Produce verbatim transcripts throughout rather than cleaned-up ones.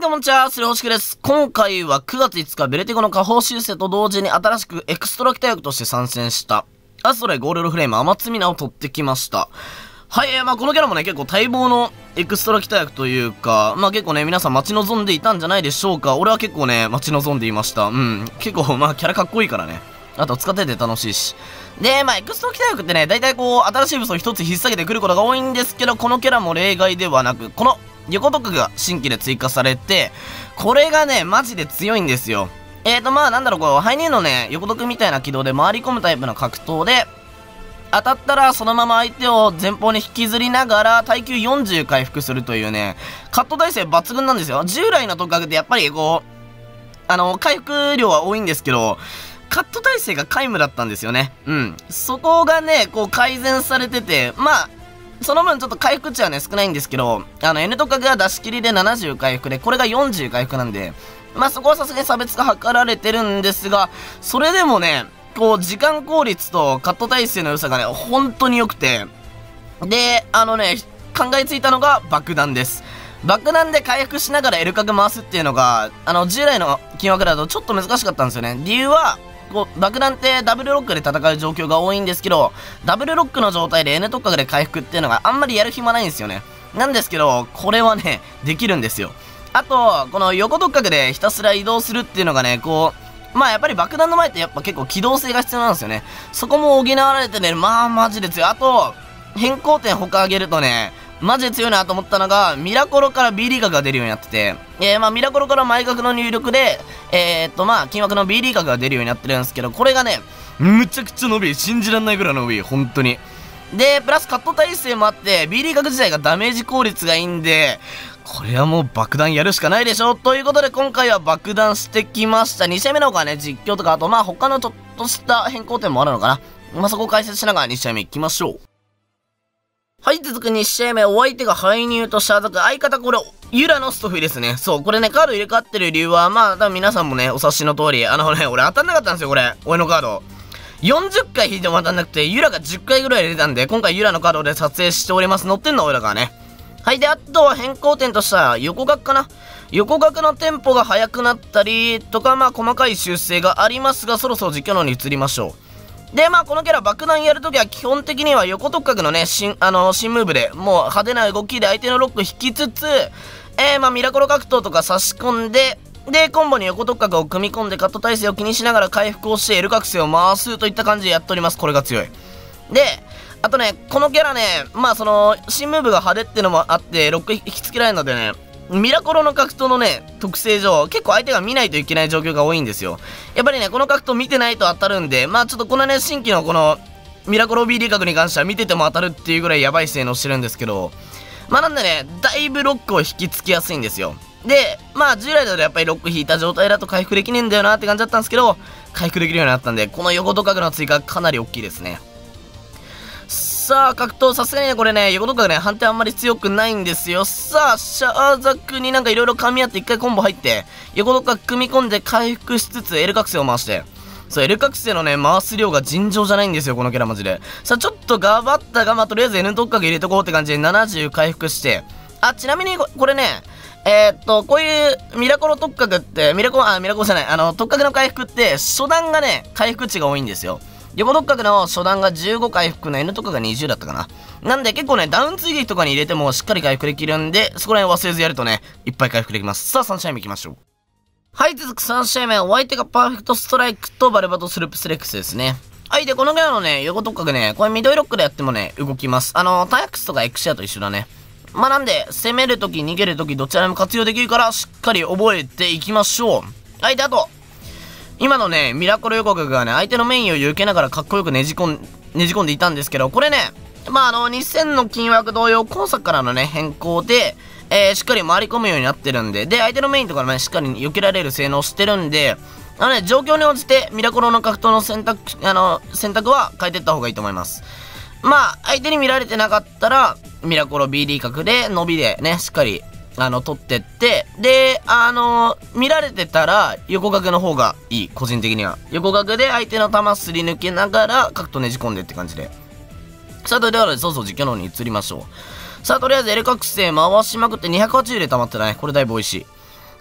どうもんちは、スレホシクです。今回はくがついつか、ベルティゴの下方修正と同時に新しくエクストラキタ役として参戦した、アストライゴールドフレームアマツミナを取ってきました。はい、えー、まあこのキャラもね、結構待望のエクストラキタ役というか、まあ結構ね、皆さん待ち望んでいたんじゃないでしょうか。俺は結構ね、待ち望んでいました。うん。結構、まあキャラかっこいいからね。あと使ってて楽しいし。で、まあエクストラキタ役ってね、大体こう、新しい武装一つ引っ提げてくることが多いんですけど、このキャラも例外ではなく、この、横特が新規で追加されて、これがね、マジで強いんですよ。えーと、まあなんだろう、こう、ハイニーのね、横特みたいな軌道で回り込むタイプの格闘で、当たったらそのまま相手を前方に引きずりながら耐久よんじゅう回復するというね、カット耐性抜群なんですよ。従来の特格ってやっぱりこう、あの、回復量は多いんですけど、カット耐性が皆無だったんですよね。うん。そこがね、こう改善されてて、まあ、その分ちょっと回復値はね、少ないんですけど、あの、N 特格が出し切りでななじゅう回復で、これがよんじゅう回復なんで、まあそこはさすがに差別化図られてるんですが、それでもね、こう、時間効率とカット耐性の良さがね、本当に良くて、で、あのね、考えついたのが爆弾です。爆弾で回復しながら L 角回すっていうのが、あの、従来の金枠だとちょっと難しかったんですよね。理由は、こう、爆弾ってダブルロックで戦う状況が多いんですけど、ダブルロックの状態で N 特格で回復っていうのがあんまりやる暇ないんですよね。なんですけど、これはね、できるんですよ。あと、この横特格でひたすら移動するっていうのがね、こう、まあやっぱり爆弾の前ってやっぱ結構機動性が必要なんですよね。そこも補われてね、まあマジで強い。あと、変更点他上げるとね、マジで強いなと思ったのが、ミラコロから B リー角が出るようになってて、えー、まあミラコロから前角の入力で、えー、っとまあ金枠の B リー角が出るようになってるんですけど、これがね、むちゃくちゃ伸び、信じらんないぐらい伸び、本当に。で、プラスカット耐性もあって、B リー角自体がダメージ効率がいいんで、これはもう爆弾やるしかないでしょということで今回は爆弾してきました。に試合目の方がね、実況とか、あとまあ他のちょっとした変更点もあるのかな。まあそこを解説しながらに試合目行きましょう。はい、続くに試合目、お相手がハイニューとシャーザク、相方これ、ユラのストフィですね。そう、これね、カード入れ替わってる理由は、まあ、多分皆さんもね、お察しの通り、あのね、俺当たんなかったんですよ、これ。俺のカード。よんじゅっかい引いても当たんなくて、ユラがじゅっかいぐらい入れたんで、今回ユラのカードで撮影しております。乗ってんの俺らからね。はい、で、あとは変更点としたら、横角かな。横角のテンポが速くなったり、とか、まあ、細かい修正がありますが、そろそろ実況の方に移りましょう。で、まあ、このキャラ爆弾やるときは基本的には横特格のね、新、あのー、新ムーブで、もう派手な動きで相手のロック引きつつ、えー、まあ、ミラコロ格闘とか差し込んで、で、コンボに横特格を組み込んでカット耐性を気にしながら回復をして L 覚醒を回すといった感じでやっております。これが強い。で、あとね、このキャラね、まあ、その、新ムーブが派手ってのもあって、ロック引きつけられるのでね、ミラコロの格闘のね、特性上、結構相手が見ないといけない状況が多いんですよ。やっぱりね、この格闘見てないと当たるんで、まあちょっとこのね、新規のこの、ミラコロ B リー角に関しては見てても当たるっていうぐらいやばい性能してるんですけど、まあなんでね、だいぶロックを引きつけやすいんですよ。で、まあ従来だとやっぱりロック引いた状態だと回復できねえんだよなって感じだったんですけど、回復できるようになったんで、この横特格の追加かなり大きいですね。さあ、格闘、さすがにね、これね、横とかね、判定あんまり強くないんですよ。さあ、シャーザクになんかいろいろ噛み合って一回コンボ入って、横とか組み込んで回復しつつ L 覚醒を回して。そう、L 覚醒のね、回す量が尋常じゃないんですよ、このキャラマジで。さあ、ちょっと頑張ったが、まあ、とりあえず N 特格入れとこうって感じでななじゅう回復して。あ、ちなみにこ、これね、えー、っと、こういうミラコロ特格って、ミラコロ、あ、ミラコロじゃない、あの、特格の回復って、初段がね、回復値が多いんですよ。横特格の初段がじゅうご回復の N 特格がにじゅうだったかな。なんで結構ね、ダウン追撃とかに入れてもしっかり回復できるんで、そこら辺忘れずやるとね、いっぱい回復できます。さあ、さん試合目行きましょう。はい、続くさん試合目、お相手がパーフェクトストライクとバルバトスループスレックスですね。はい、で、このキャラのね、横特格ね、これミドルロックでやってもね、動きます。あの、タイアックスとかエクシアと一緒だね。まあなんで、攻めるとき、逃げるとき、どちらでも活用できるから、しっかり覚えていきましょう。はい、で、あと、今のね、ミラコロ予告がね、相手のメインを避けながらかっこよくねじ込ん、ねじ込んでいたんですけど、これね、まあ、あの、にせんの金枠同様、今作からのね、変更で、えー、しっかり回り込むようになってるんで、で、相手のメインとかね、しっかり避けられる性能をしてるんで、あのね、状況に応じて、ミラコロの格闘の選択、あの、選択は変えていった方がいいと思います。まあ、相手に見られてなかったら、ミラコロ ビーディー 角で、伸びでね、しっかり、あの、取ってって、で、あのー、見られてたら、横角の方がいい、個人的には。横角で相手の球すり抜けながら、角とねじ込んでって感じで。さあ、ということで、そうそう実況の方に移りましょう。さあ、とりあえず L 覚醒回しまくってにひゃくはちじゅうで溜まってたね。これだいぶ美味しい。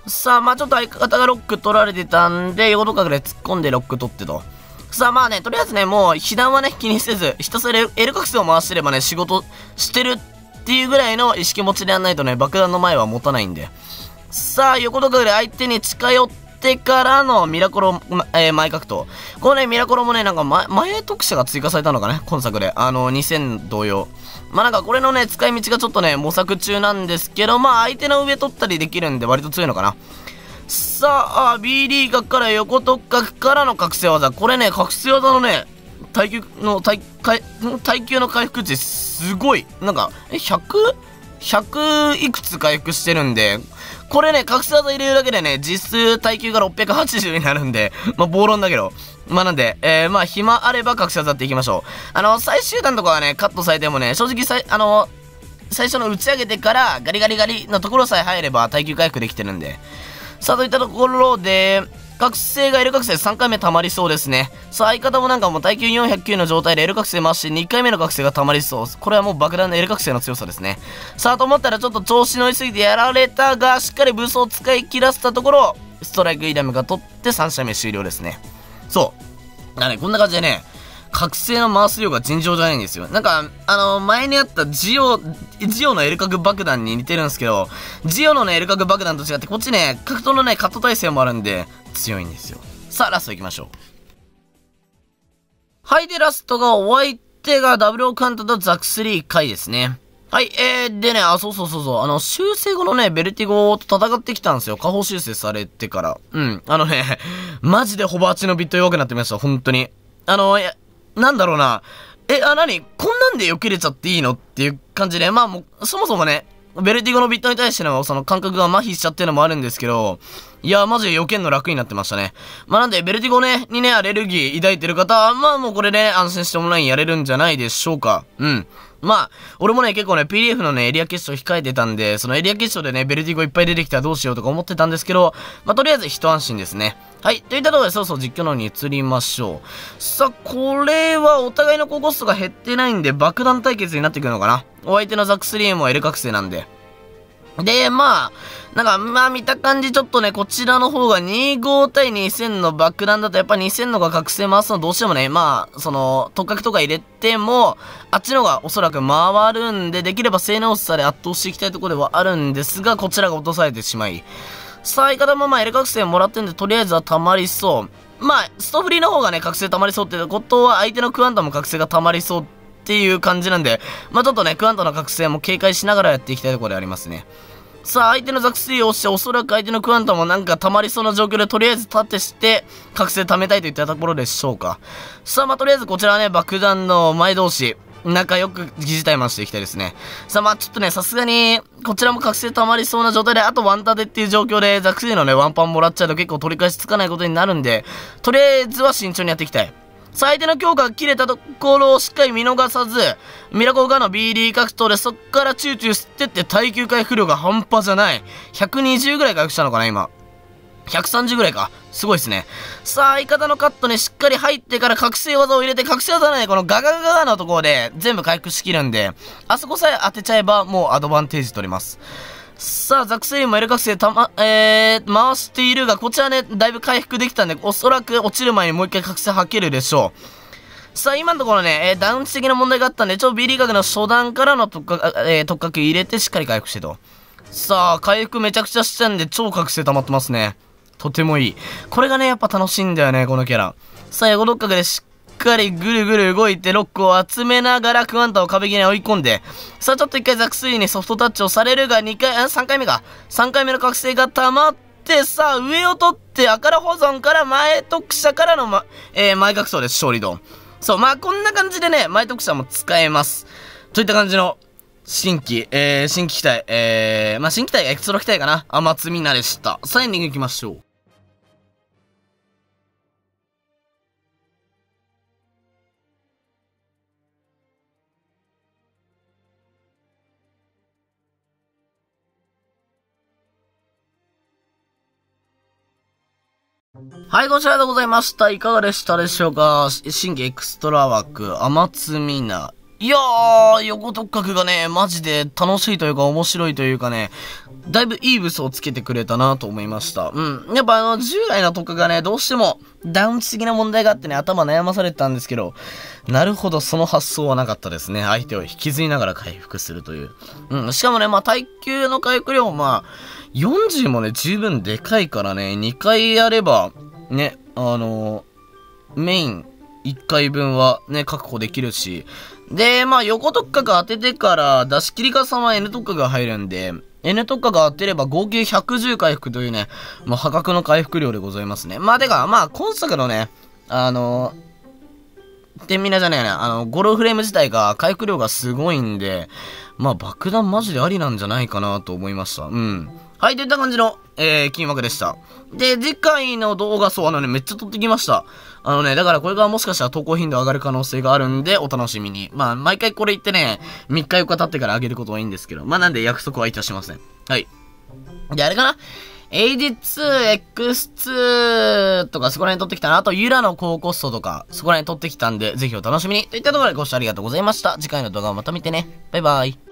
さあ、まあちょっと相方がロック取られてたんで、横とかで突っ込んでロック取ってと。さあまあね、とりあえずね、もう被弾はね、気にせず、ひたすら L 覚醒を回してればね、仕事してるっていうぐらいの意識持ちでやんないとね、爆弾の前は持たないんで。さあ、横とかで相手に近寄ってからのミラコロ、えー、前格闘。このね、ミラコロもね、なんか前、前特殊が追加されたのかね、今作で。あの、にせん同様。まあなんかこれのね、使い道がちょっとね、模索中なんですけど、まあ相手の上取ったりできるんで割と強いのかな。さあ、B リーガーから横突角からの覚醒技。これね、覚醒技のね、耐久の、耐、耐久の回復値すごい。なんか、え、ひゃく?ひゃく いくつ回復してるんで、これね、覚醒技入れるだけでね、実数耐久がろっぴゃくはちじゅうになるんで、まあ暴論だけど。まあなんで、えー、まあ暇あれば覚醒技っていきましょう。あの、最終弾とかはね、カットされてもね、正直さい、あの、最初の打ち上げてからガリガリガリのところさえ入れば耐久回復できてるんで。さあ、といったところで、覚醒が L 覚醒さんかいめ溜まりそうですね。さあ、相方もなんかもう耐久よんひゃくきゅうの状態で L 覚醒回してにかいめの覚醒が溜まりそう。これはもう爆弾の L 覚醒の強さですね。さあ、と思ったらちょっと調子乗りすぎてやられたが、しっかりブースを使い切らせたところ、ストライクイラムが取ってさん射目終了ですね。そう。だね、こんな感じでね、覚醒の回す量が尋常じゃないんですよ。なんか、あのー、前にあったジオ、ジオの L 角爆弾に似てるんですけど、ジオのね、L 角爆弾と違って、こっちね、格闘のね、カット耐性もあるんで、強いんですよ。さあ、ラスト行きましょう。はい、で、ラストが、お相手がダブルオカントとザクスリー回ですね。はい、えー、でね、あ、そうそうそうそう、あの、修正後のね、ベルティゴと戦ってきたんですよ。下方修正されてから。うん、あのね、マジでホバーチのビット弱くなってました、本当に。あの、いや、なんだろうな。え、あ、なにこんなんで避けれちゃっていいのっていう感じで、まあもう、そもそもね、ベルティゴのビットに対してのその感覚が麻痺しちゃってるのもあるんですけど、いや、マジで避けんの楽になってましたね。まあなんで、ベルティゴね、にね、アレルギー抱いてる方は、まあもうこれね、安心してオンラインやれるんじゃないでしょうか。うん。まあ、俺もね、結構ね、ピーディーエフ のね、エリア決勝控えてたんで、そのエリア決勝でね、ベルティゴいっぱい出てきたらどうしようとか思ってたんですけど、まあとりあえず一安心ですね。はい。といったところで、そうそう実況の方に移りましょう。さあ、これはお互いの高コストが減ってないんで、爆弾対決になってくるのかな。お相手のザックスリーも L 覚醒なんで。で、まあ、なんか、まあ見た感じちょっとね、こちらの方がにじゅうご対にせんの爆弾だとやっぱにせんのが覚醒回すのどうしてもね、まあ、その、突角とか入れても、あっちのがおそらく回るんで、できれば性能差で圧倒していきたいところではあるんですが、こちらが落とされてしまい。さあ、相方もまあ L 覚醒もらってんで、とりあえずは溜まりそう。まあ、ストフリーの方がね、覚醒溜まりそうってことは、相手のクワンタも覚醒が溜まりそうっていう感じなんで、まあちょっとね、クワンタの覚醒も警戒しながらやっていきたいところでありますね。さあ、相手のザクスリーを押して、おそらく相手のクワンタもなんか溜まりそうな状況で、とりあえず立ってして、覚醒溜めたいといったところでしょうか。さあ、まあ、とりあえずこちらはね、爆弾の前同士、仲良く疑似対マンしていきたいですね。さあ、まあ、ちょっとね、さすがに、こちらも覚醒溜まりそうな状態で、あとワン立てっていう状況で、ザクスリーのね、ワンパンもらっちゃうと結構取り返しつかないことになるんで、とりあえずは慎重にやっていきたい。さあ、相手の強化が切れたところをしっかり見逃さず、ミラコガの ビーディー 格闘でそっからチューチュー吸ってって耐久回復量が半端じゃない。ひゃくにじゅうぐらい回復したのかな、今。ひゃくさんじゅうぐらいか。すごいですね。さあ、相方のカットにしっかり入ってから覚醒技を入れて、覚醒技ね、このガガガガのところで全部回復しきるんで、あそこさえ当てちゃえばもうアドバンテージ取れます。さあ、ザクセリンも L 覚醒たま、えー、回しているが、こちらね、だいぶ回復できたんで、おそらく落ちる前にもう一回覚醒吐けるでしょう。さあ、今のところね、えー、ダウン値的な問題があったんで、ちょっと B リーガーの初段からの特化、えー、特化球入れてしっかり回復してと。さあ、回復めちゃくちゃしたんで、超覚醒溜まってますね。とてもいい。これがね、やっぱ楽しいんだよね、このキャラ。さあ、横六角でしっかりぐるぐる動いてロックを集めながらクワンタを壁際に追い込んで、さあちょっと一回ザクスリーにソフトタッチをされるがにかい、さんかいめか。さんかいめの覚醒が溜まって、さあ上を取って赤ら保存から前特者からの、ま、えー、前格闘です、勝利ドン。そう、まあこんな感じでね、前特者も使えます。といった感じの、新規、えー、新規機体、えー、まあ新機体がエクストラ機体かな。天津みなでした。さあエンディング行きましょう。はい、こちらでございました。いかがでしたでしょうか。新規エクストラ枠、天津みな。いやー、横特角がね、マジで楽しいというか面白いというかね、 だいぶいいブスをつけてくれたなと思いました。うん。やっぱあの、従来の特化がね、どうしても、ダウン値的な問題があってね、頭悩まされてたんですけど、なるほど、その発想はなかったですね。相手を引きずりながら回復するという。うん。しかもね、まあ、耐久の回復量もまあ、よんじゅうもね、十分でかいからね、にかいやれば、ね、あのー、メインいっかいぶんはね、確保できるし、で、まあ、横特化が当ててから、出し切り傘は N 特化が入るんで、N 特化が当てれば合計ひゃくじゅう回復というね、まあ、破格の回復量でございますね。まあ、てか、まあ、今作のね、あのー、天秤じゃねえな、あの、ゴロフレーム自体が回復量がすごいんで、まあ、爆弾マジでありなんじゃないかなと思いました。うん。はい、といった感じの、えー、金額でした。で、次回の動画、そう、あのね、めっちゃ撮ってきました。あのね、だからこれがもしかしたら投稿頻度上がる可能性があるんで、お楽しみに。まあ、毎回これ言ってね、みっかよっか経ってから上げることはいいんですけど、まあなんで約束はいたしません。はい。で、あれかな エイジーツー、エックスツー とかそこら辺撮ってきたな。あと、ユラの高コストとか、そこら辺撮ってきたんで、ぜひお楽しみに。といったところでご視聴ありがとうございました。次回の動画をまた見てね。バイバイ。